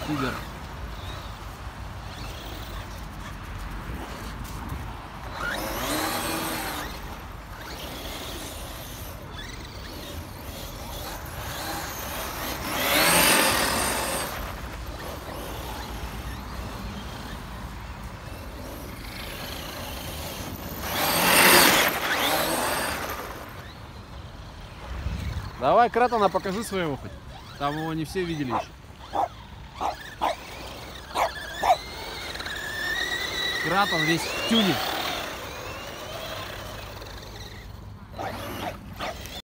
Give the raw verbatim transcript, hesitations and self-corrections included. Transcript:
Тигр. Давай Кратона покажи своего хоть. Там его не все видели еще. Кратон весь в тюне.